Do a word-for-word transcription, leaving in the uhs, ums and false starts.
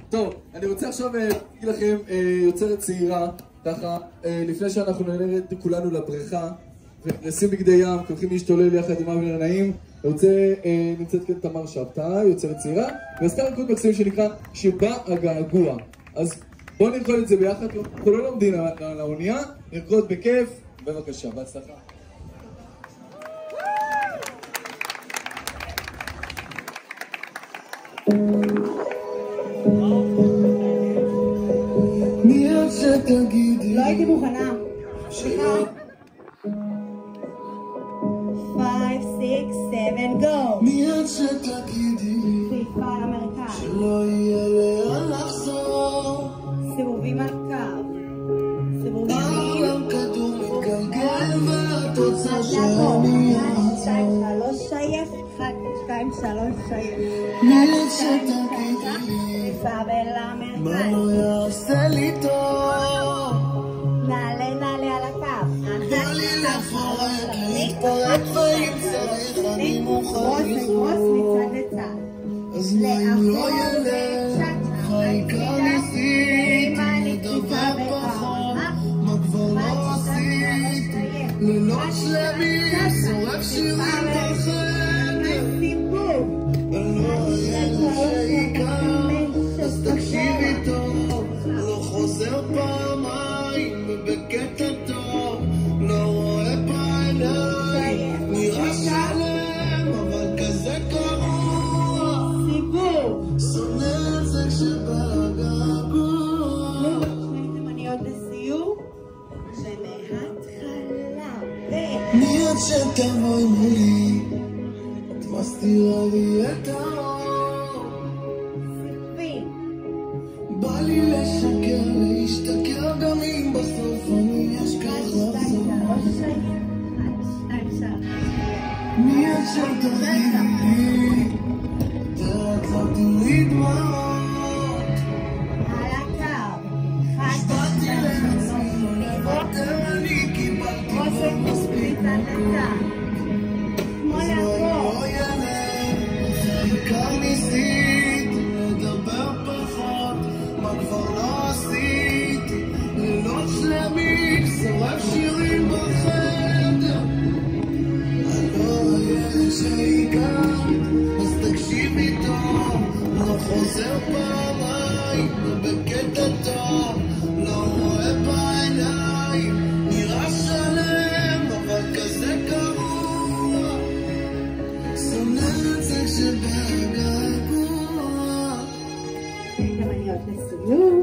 טוב, אני רוצה עכשיו להגיד לכם יוצרת צעירה, ככה, לפני שאנחנו נרד כולנו לבריכה ונשים בגדי ים, הולכים להשתולל יחד עם אבנר נעים. אני רוצה, נמצאת כאן תמר שבתאי, יוצרת צעירה, ועשתה ריקוד מקסים שנקרא שבא הגעגוע. אז בואו נרקוד את זה ביחד, אנחנו לא לומדים על האונייה, נרקוד בכיף, בבקשה, בהצלחה. מיד שתגידי לא הייתי מוכנה. סליחה. five, six, seven, go. מיד שתגידי חיפה למרכז. שלא יהיה לאן לחזור. סיבובים על קו. סיבובים העולם כדור מתגלגל והתוצאה שאני אחד, שתיים, שלוש, שייף. אחד, שתיים, שלוש, שייף. מיד שתגידי חיפה ולמרכז. מה לא יעשה לי טוב. נעלה נעלה על הקו. בא לי לפרק, להתפרק ואם צריך אני מוכן לזרוק. מצד לצד. אז מה אם לא ילך, חייקה ניסית, לדבר פחות, מה כבר לא עשית, לילות שלמים, שורף שירים בחדר, לא הילד שיקר, אז תקשיבי טוב, לא חוזר פעמיים, ובקטע טוב, לא רואה בעיניים, נראה שלם, אבל כזה קרוע, שונא את זה כשבא געגוע. שני תימניות לסיור, ומההתחלה מיד שתבואי מולי, את מסתירה לי את האור. סיפים. בא לי לשקר, להשתכר גם אם בסוף אני אשכח לחזור. מיד שתגידי לי, תעצרתי לי דמעות. על הקו. השבעתי לעצמי, לוותר אני קיבלתי כבר מספיק מקום. כמו אז לעבור. לא ילך, חייקה ניסית, לדבר פחות, מה כבר לא עשית, לילות שלמים, שורף שירים בחדר, אני לא הילד שהגעת, אז תקשיבי טוב, לא חוזר פעמיים, ובקטע טוב, לא רואה בעיניים, נראה שלם, אבל כזה קרוע, שונא את זה כשבא געגוע. תימניות לסיור.